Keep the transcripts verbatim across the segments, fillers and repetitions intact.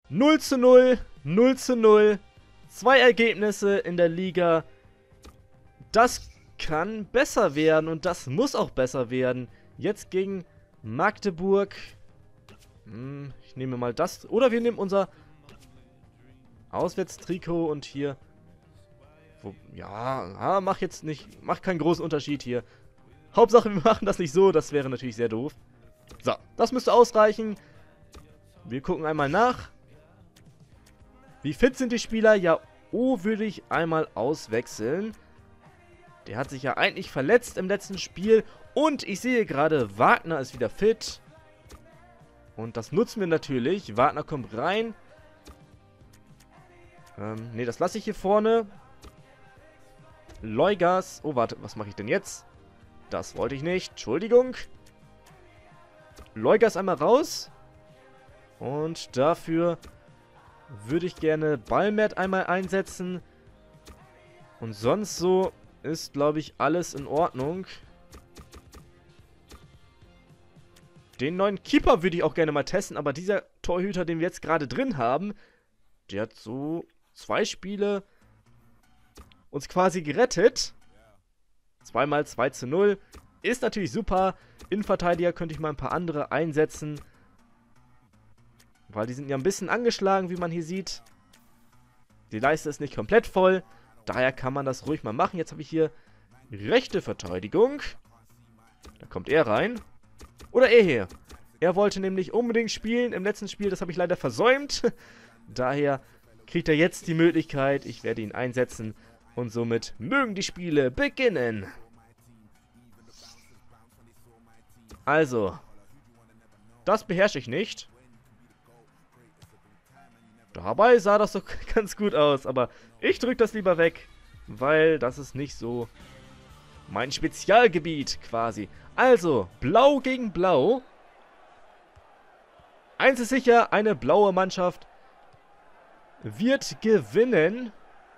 null zu null, null zu null. Zwei Ergebnisse in der Liga. Das kann besser werden und das muss auch besser werden. Jetzt gegen Magdeburg. Hm, ich nehme mal das. Oder wir nehmen unser Auswärtstrikot und hier. Wo, ja, ja, mach jetzt nicht. Mach keinen großen Unterschied hier. Hauptsache, wir machen das nicht so. Das wäre natürlich sehr doof. So, das müsste ausreichen. Wir gucken einmal nach. Wie fit sind die Spieler? Ja, oh, würde ich einmal auswechseln. Der hat sich ja eigentlich verletzt im letzten Spiel. Und ich sehe gerade, Wagner ist wieder fit. Und das nutzen wir natürlich. Wagner kommt rein. Ähm, ne, das lasse ich hier vorne. Leugas. Oh, warte, was mache ich denn jetzt? Das wollte ich nicht. Entschuldigung. Leugas einmal raus. Und dafür würde ich gerne Ballmet einmal einsetzen. Und sonst so ist, glaube ich, alles in Ordnung. Den neuen Keeper würde ich auch gerne mal testen, aber dieser Torhüter, den wir jetzt gerade drin haben, der hat so zwei Spiele uns quasi gerettet. Zweimal zwei zu null. Ist natürlich super. Innenverteidiger könnte ich mal ein paar andere einsetzen. Weil die sind ja ein bisschen angeschlagen, wie man hier sieht. Die Leiste ist nicht komplett voll. Daher kann man das ruhig mal machen. Jetzt habe ich hier rechte Verteidigung. Da kommt er rein. Oder er hier. Er wollte nämlich unbedingt spielen im letzten Spiel. Das habe ich leider versäumt. Daher kriegt er jetzt die Möglichkeit. Ich werde ihn einsetzen. Und somit mögen die Spiele beginnen. Also. Das beherrsche ich nicht. Dabei sah das doch ganz gut aus. Aber ich drücke das lieber weg. Weil das ist nicht so mein Spezialgebiet quasi. Also, Blau gegen Blau. Eins ist sicher, eine blaue Mannschaft wird gewinnen.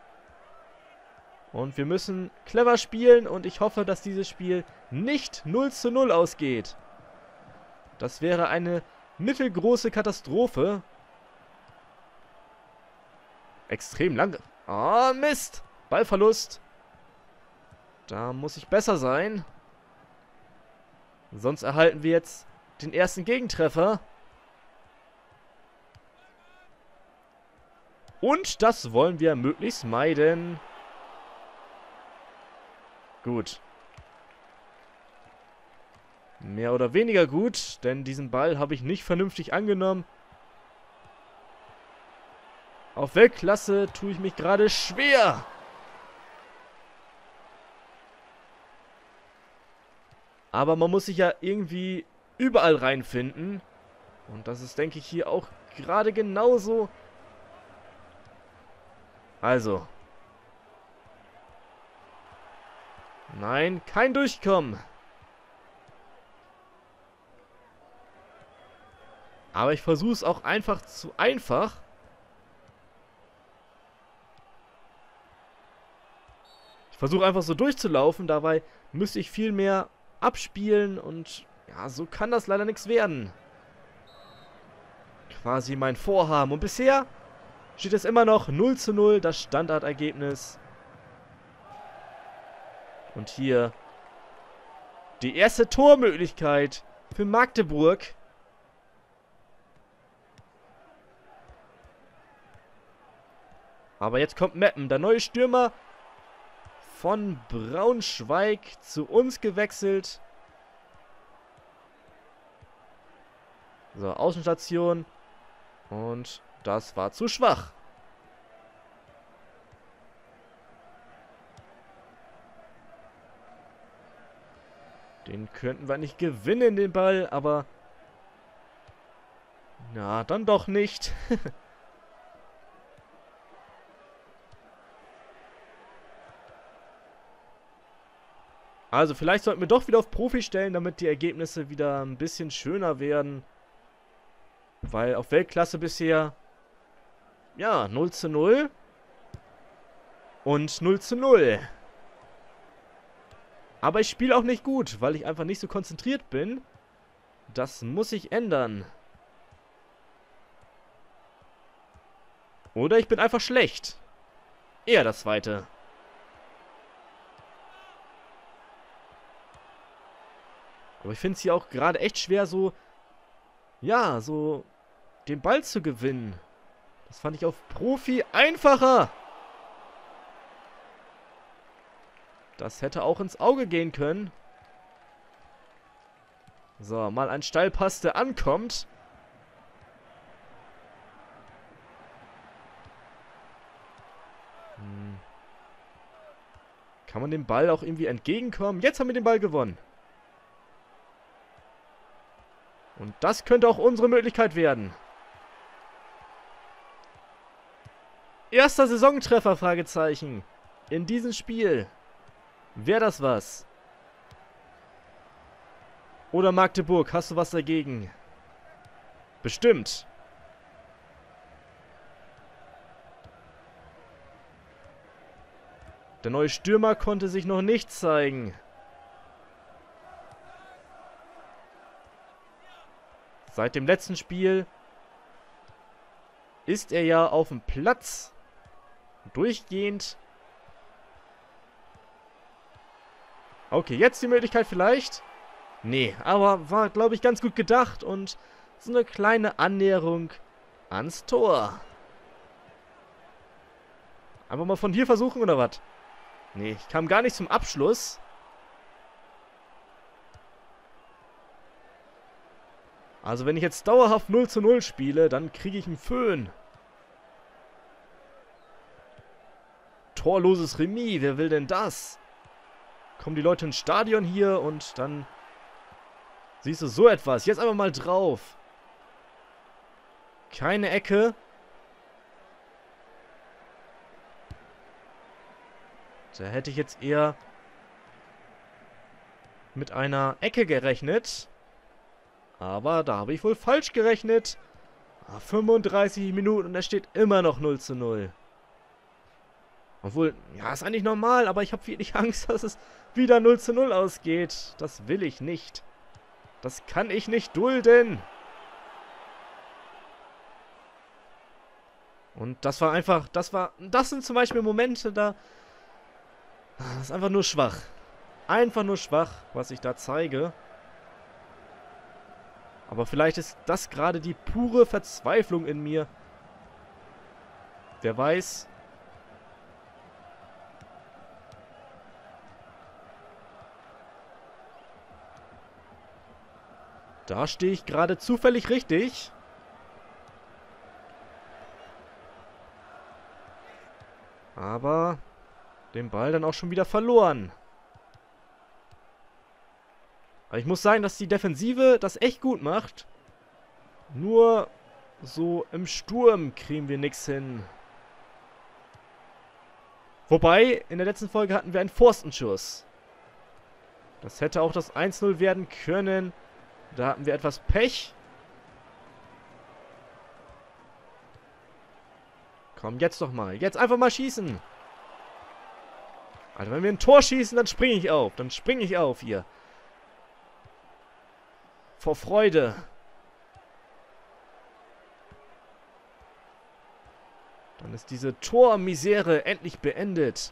Und wir müssen clever spielen und ich hoffe, dass dieses Spiel nicht null zu null ausgeht. Das wäre eine mittelgroße Katastrophe. Extrem lang. Ah, Mist. Ballverlust. Da muss ich besser sein. Sonst erhalten wir jetzt den ersten Gegentreffer. Und das wollen wir möglichst meiden. Gut. Mehr oder weniger gut, denn diesen Ball habe ich nicht vernünftig angenommen. Auf Weltklasse tue ich mich gerade schwer. Aber man muss sich ja irgendwie überall reinfinden. Und das ist, denke ich, hier auch gerade genauso. Also. Nein, kein Durchkommen. Aber ich versuche es auch einfach zu einfach. Ich versuche einfach so durchzulaufen. Dabei müsste ich viel mehr abspielen. Und ja, so kann das leider nichts werden. Quasi mein Vorhaben. Und bisher steht es immer noch null zu null, das Standardergebnis. Und hier die erste Tormöglichkeit für Magdeburg. Aber jetzt kommt Meppen, der neue Stürmer von Braunschweig zu uns gewechselt. So, Außenstation. Und das war zu schwach. Den könnten wir nicht gewinnen, den Ball, aber na, dann doch nicht. Also vielleicht sollten wir doch wieder auf Profi stellen, damit die Ergebnisse wieder ein bisschen schöner werden. Weil auf Weltklasse bisher, ja, null zu null und null zu null. Aber ich spiele auch nicht gut, weil ich einfach nicht so konzentriert bin. Das muss ich ändern. Oder ich bin einfach schlecht. Eher das Zweite. Aber ich finde es hier auch gerade echt schwer, so... Ja, so... den Ball zu gewinnen. Das fand ich auf Profi einfacher. Das hätte auch ins Auge gehen können. So, mal ein Steilpass, der ankommt. Hm. Kann man dem Ball auch irgendwie entgegenkommen? Jetzt haben wir den Ball gewonnen. Und das könnte auch unsere Möglichkeit werden. Erster Saisontreffer, Fragezeichen. In diesem Spiel. Wäre das was? Oder Magdeburg, hast du was dagegen? Bestimmt. Der neue Stürmer konnte sich noch nicht zeigen. Seit dem letzten Spiel ist er ja auf dem Platz. Durchgehend. Okay, jetzt die Möglichkeit vielleicht. Nee, aber war, glaube ich, ganz gut gedacht und so eine kleine Annäherung ans Tor. Einfach mal von hier versuchen, oder was? Nee, ich kam gar nicht zum Abschluss. Also wenn ich jetzt dauerhaft null zu null spiele, dann kriege ich einen Föhn. Torloses Remis, wer will denn das? Kommen die Leute ins Stadion hier und dann... Siehst du, so etwas. Jetzt einfach mal drauf. Keine Ecke. Da hätte ich jetzt eher mit einer Ecke gerechnet. Aber da habe ich wohl falsch gerechnet. Ah, fünfunddreißig Minuten und es steht immer noch null zu null. Obwohl, ja, ist eigentlich normal, aber ich habe wirklich Angst, dass es wieder null zu null ausgeht. Das will ich nicht. Das kann ich nicht dulden. Und das war einfach, das war, das sind zum Beispiel Momente, da, das ist einfach nur schwach. Einfach nur schwach, was ich da zeige. Aber vielleicht ist das gerade die pure Verzweiflung in mir. Wer weiß. Da stehe ich gerade zufällig richtig. Aber den Ball dann auch schon wieder verloren. Aber ich muss sagen, dass die Defensive das echt gut macht. Nur so im Sturm kriegen wir nichts hin. Wobei, in der letzten Folge hatten wir einen Pfostenschuss. Das hätte auch das eins null werden können. Da hatten wir etwas Pech. Komm, jetzt doch mal. Jetzt einfach mal schießen. Alter, wenn wir ein Tor schießen, dann springe ich auf. Dann springe ich auf hier. Vor Freude. Dann ist diese Tormisere endlich beendet.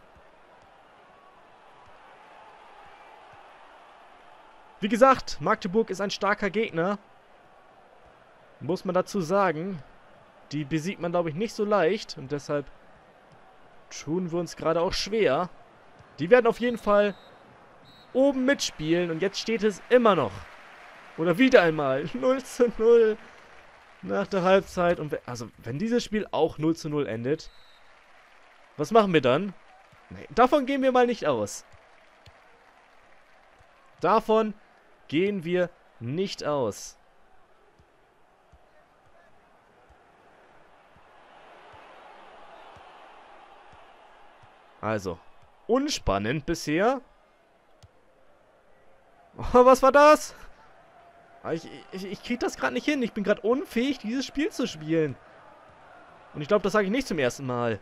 Wie gesagt, Magdeburg ist ein starker Gegner. Muss man dazu sagen. Die besiegt man, glaube ich, nicht so leicht. Und deshalb tun wir uns gerade auch schwer. Die werden auf jeden Fall oben mitspielen. Und jetzt steht es immer noch. Oder wieder einmal null zu null nach der Halbzeit. Und also, wenn dieses Spiel auch null zu null endet, was machen wir dann? Nee, davon gehen wir mal nicht aus. Davon gehen wir nicht aus. Also, unspannend bisher. Oh, was war das? Ich, ich, ich krieg das gerade nicht hin. Ich bin gerade unfähig, dieses Spiel zu spielen. Und ich glaube, das sage ich nicht zum ersten Mal.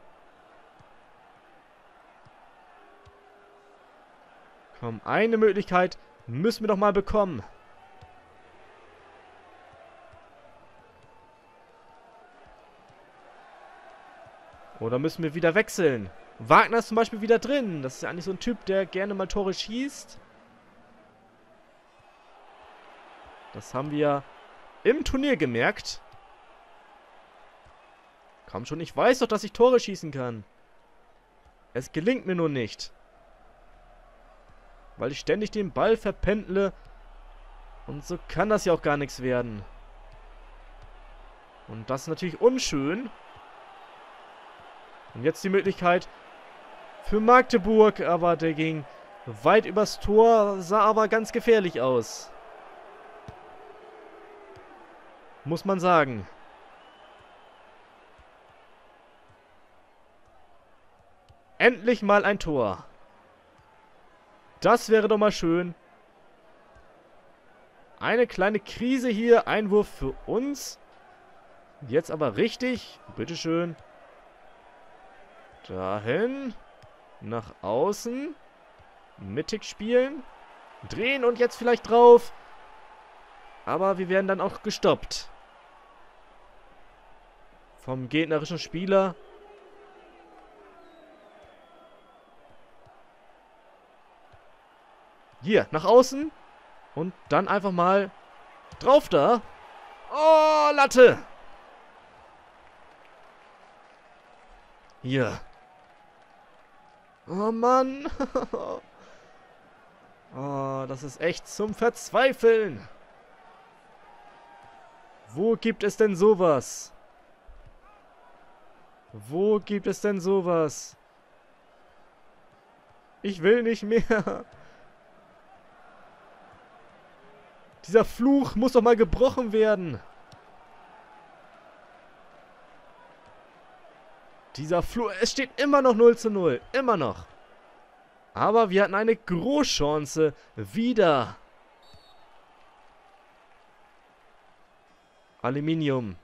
Komm, eine Möglichkeit müssen wir doch mal bekommen. Oder müssen wir wieder wechseln? Wagner ist zum Beispiel wieder drin. Das ist ja eigentlich so ein Typ, der gerne mal Tore schießt. Das haben wir im Turnier gemerkt. Komm schon, ich weiß doch, dass ich Tore schießen kann. Es gelingt mir nur nicht. Weil ich ständig den Ball verpendle. Und so kann das ja auch gar nichts werden. Und das ist natürlich unschön. Und jetzt die Möglichkeit für Magdeburg. Aber der ging weit übers Tor. Sah aber ganz gefährlich aus. Muss man sagen. Endlich mal ein Tor. Das wäre doch mal schön. Eine kleine Krise hier. Einwurf für uns. Jetzt aber richtig. Bitteschön. Dahin. Nach außen. Mittig spielen. Drehen und jetzt vielleicht drauf. Aber wir werden dann auch gestoppt. Vom gegnerischen Spieler. Hier, nach außen. Und dann einfach mal drauf da. Oh, Latte. Hier. Oh, Mann. Oh, das ist echt zum Verzweifeln. Wo gibt es denn sowas? Wo gibt es denn sowas? Ich will nicht mehr. Dieser Fluch muss doch mal gebrochen werden. Dieser Fluch. Es steht immer noch null zu null. Immer noch. Aber wir hatten eine Großchance. Wieder. Aluminium.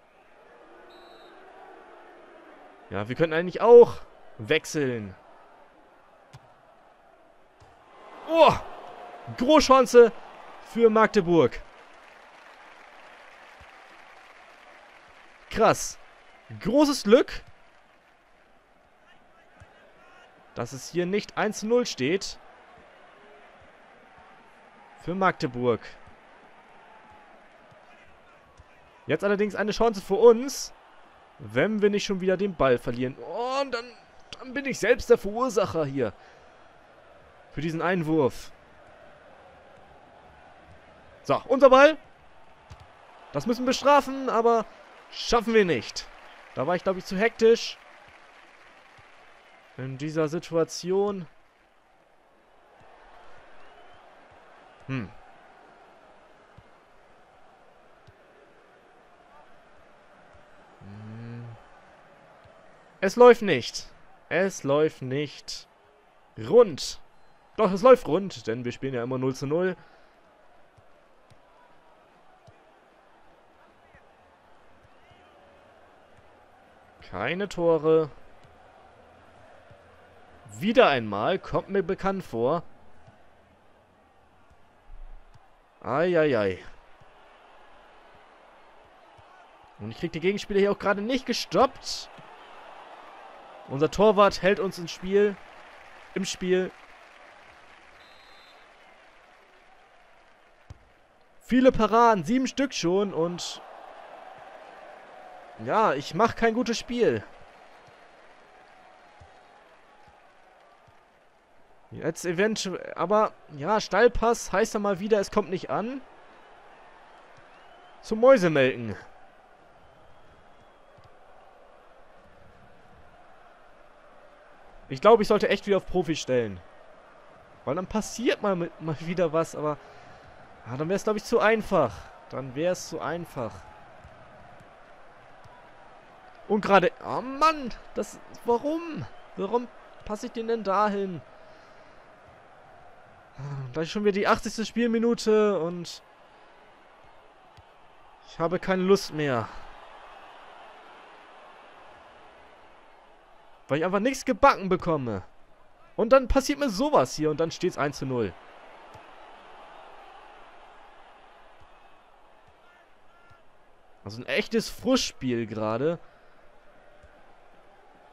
Ja, wir könnten eigentlich auch wechseln. Oh! Großchance für Magdeburg. Krass. Großes Glück, dass es hier nicht eins zu null steht. Für Magdeburg. Jetzt allerdings eine Chance für uns. Wenn wir nicht schon wieder den Ball verlieren. Oh, und dann, dann bin ich selbst der Verursacher hier. Für diesen Einwurf. So, unser Ball. Das müssen wir strafen, aber schaffen wir nicht. Da war ich, glaube ich, zu hektisch. In dieser Situation. Hm. Hm. Es läuft nicht. Es läuft nicht rund. Doch, es läuft rund, denn wir spielen ja immer null zu null. Keine Tore. Wieder einmal. Kommt mir bekannt vor. Eieiei. Und ich kriege die Gegenspieler hier auch gerade nicht gestoppt. Unser Torwart hält uns ins Spiel. Im Spiel. Viele Paraden. Sieben Stück schon. Und ja, ich mache kein gutes Spiel. Jetzt eventuell, aber ja, Steilpass heißt dann mal wieder, es kommt nicht an. Zum Mäusemelken. Ich glaube, ich sollte echt wieder auf Profi stellen. Weil dann passiert mal, mit, mal wieder was, aber ja, dann wäre es, glaube ich, zu einfach. Dann wäre es zu einfach. Und gerade... Oh Mann! Das... Warum? Warum passe ich den denn dahin? Gleich schon wieder die achtzigste Spielminute und... Ich habe keine Lust mehr. Weil ich einfach nichts gebacken bekomme. Und dann passiert mir sowas hier und dann steht es eins zu null. Also ein echtes Frustspiel gerade.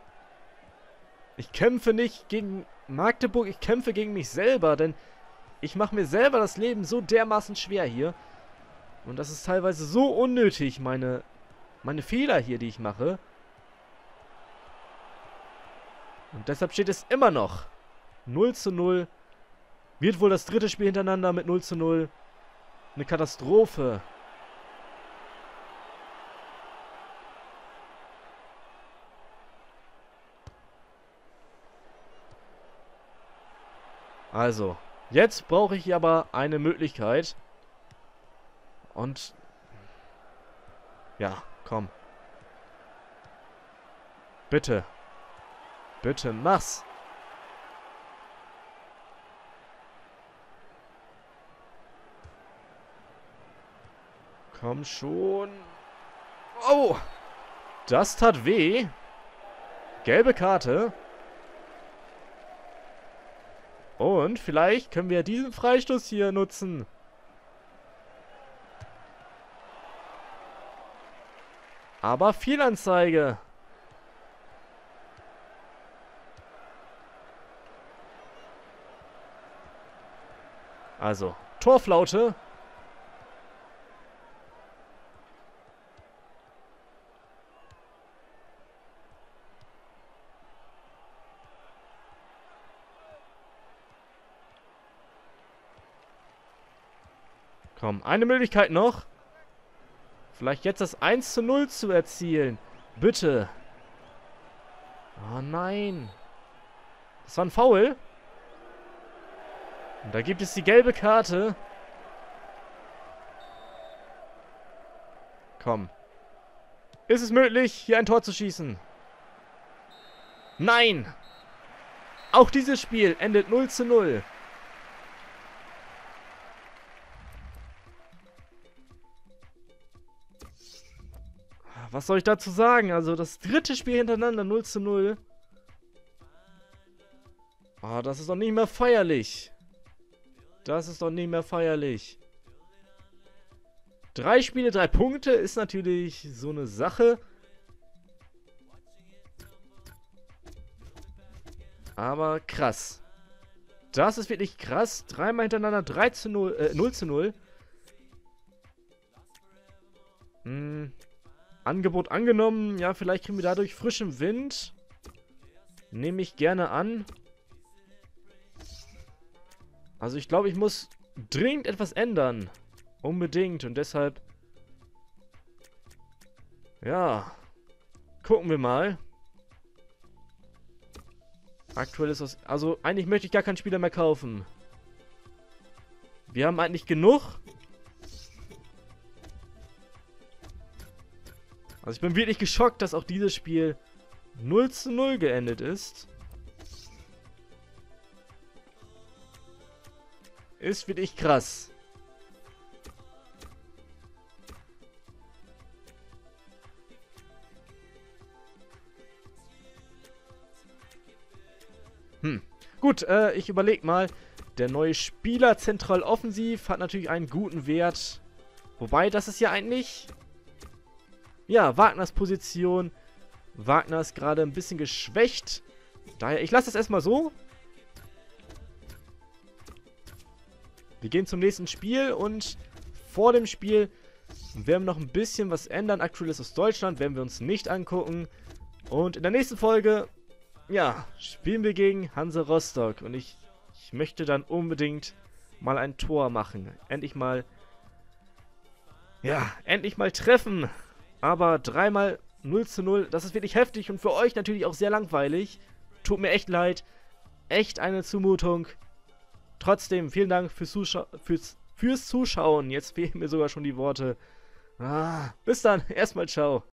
Ich kämpfe nicht gegen Magdeburg, ich kämpfe gegen mich selber, denn ich mache mir selber das Leben so dermaßen schwer hier. Und das ist teilweise so unnötig, meine, meine Fehler hier, die ich mache. Und deshalb steht es immer noch null zu null. Wird wohl das dritte Spiel hintereinander mit null zu null. Eine Katastrophe. Also, jetzt brauche ich aber eine Möglichkeit. Und... Ja, komm. Bitte. Bitte, mach's. Komm schon. Oh! Das tat weh. Gelbe Karte. Und vielleicht können wir diesen Freistoß hier nutzen. Aber Fehlanzeige. Also, Torflaute. Komm, eine Möglichkeit noch. Vielleicht jetzt das eins zu null zu erzielen. Bitte. Oh nein. Das war ein Foul. Und da gibt es die gelbe Karte. Komm. Ist es möglich, hier ein Tor zu schießen? Nein. Auch dieses Spiel endet null zu null. Was soll ich dazu sagen? Also das dritte Spiel hintereinander null zu null. Oh, das ist doch nicht mehr feierlich. Das ist doch nicht mehr feierlich. Drei Spiele, drei Punkte ist natürlich so eine Sache. Aber krass. Das ist wirklich krass. Dreimal hintereinander drei zu null, äh, null zu null. Hm. Angebot angenommen. Ja, vielleicht kriegen wir dadurch frischen Wind. Nehme ich gerne an. Also ich glaube, ich muss dringend etwas ändern. Unbedingt. Und deshalb... Ja. Gucken wir mal. Aktuell ist das... Also eigentlich möchte ich gar keinen Spieler mehr kaufen. Wir haben eigentlich genug. Also ich bin wirklich geschockt, dass auch dieses Spiel null zu null geendet ist. Ist wirklich krass. Hm. Gut, äh, ich überlege mal. Der neue Spieler zentral offensiv hat natürlich einen guten Wert. Wobei, das ist ja eigentlich... Ja, Wagners Position. Wagner ist gerade ein bisschen geschwächt. Daher, ich lasse das erstmal so. Wir gehen zum nächsten Spiel und vor dem Spiel werden wir noch ein bisschen was ändern. Aktuell ist es Deutschland, werden wir uns nicht angucken. Und in der nächsten Folge, ja, spielen wir gegen Hansa Rostock. Und ich, ich möchte dann unbedingt mal ein Tor machen. Endlich mal, ja, endlich mal treffen. Aber dreimal null zu null, das ist wirklich heftig und für euch natürlich auch sehr langweilig. Tut mir echt leid. Echt eine Zumutung. Trotzdem, vielen Dank fürs, Zuschau fürs, fürs Zuschauen. Jetzt fehlen mir sogar schon die Worte. Ah, bis dann. Erstmal ciao.